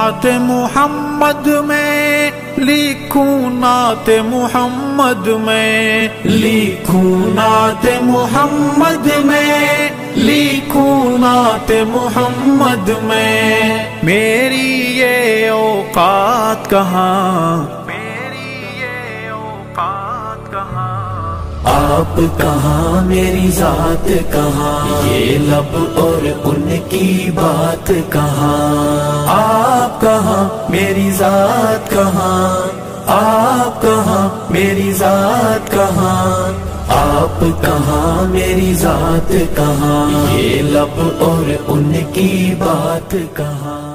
नात मुहम्मद में, लिखूं नात मुहम्मद में, लिखूं नात मुहम्मद में, लिखूं नात मुहम्मद में। मेरी ये औकात कहाँ, मेरी ये औकात कहाँ, आप कहाँ मेरी जात कहाँ, ये लब और उनकी बात कहाँ। आप कहाँ मेरी जात कहाँ, आप कहाँ मेरी जात कहाँ, आप कहाँ मेरी जात कहाँ, ये लब और उनकी बात कहाँ।